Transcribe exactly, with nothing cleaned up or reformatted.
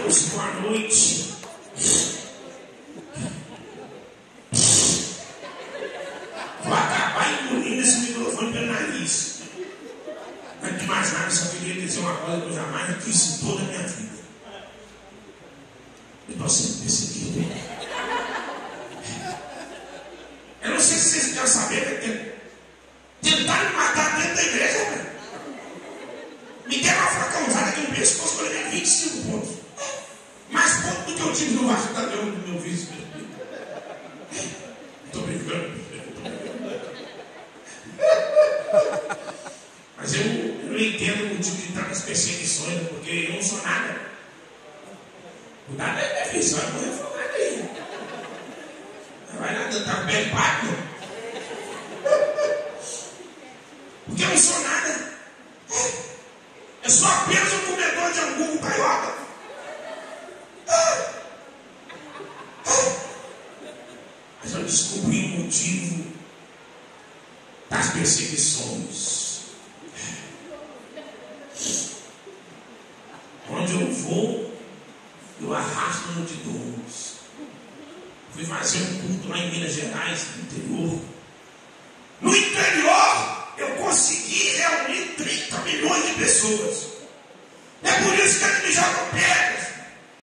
irmãos, boa noite. Vou acabar engolindo esse microfone pelo nariz. Antes de mais nada, só queria dizer uma coisa que eu jamais disse em toda a minha vida. Eu estou sendo perseguido. Eu não sei se vocês querem saber, que tentaram me matar dentro da igreja, velho. Me deram uma facãozada aqui no pescoço, eu levei vinte e cinco pontos. Mais pontos do que eu tive no batalhão do meu vice. Estou brincando. Mas eu, eu não entendo o motivo de estar nas perseguições, porque eu não sou nada. Cuidado aí, minha filha, você vai morrer afogado aí. Vai nada, tá bem pago. Porque eu não sou nada. Eu sou apenas um comedor de angu com carioca. Mas eu descobri o motivo das perseguições. Onde eu vou, eu arrasto multidões. Fui fazer um culto lá em Minas Gerais, no interior. No interior, eu consegui reunir trinta milhões de pessoas. É por isso que eles me jogam pedras.